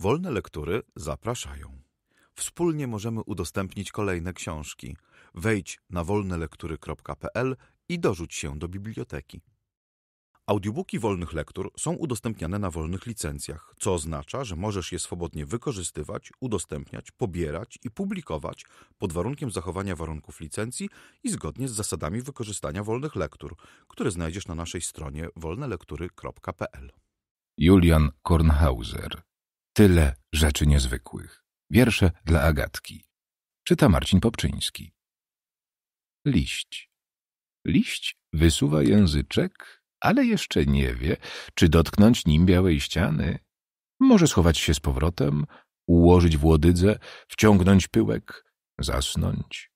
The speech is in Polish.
Wolne lektury zapraszają. Wspólnie możemy udostępnić kolejne książki. Wejdź na wolnelektury.pl i dorzuć się do biblioteki. Audiobooki wolnych lektur są udostępniane na wolnych licencjach, co oznacza, że możesz je swobodnie wykorzystywać, udostępniać, pobierać i publikować pod warunkiem zachowania warunków licencji i zgodnie z zasadami wykorzystania wolnych lektur, które znajdziesz na naszej stronie wolnelektury.pl. Julian Kornhauser. Tyle rzeczy niezwykłych. Wiersze dla Agatki. Czyta Marcin Popczyński. Liść. Liść wysuwa języczek, ale jeszcze nie wie, czy dotknąć nim białej ściany. Może schować się z powrotem, ułożyć w łodydze, wciągnąć pyłek, zasnąć.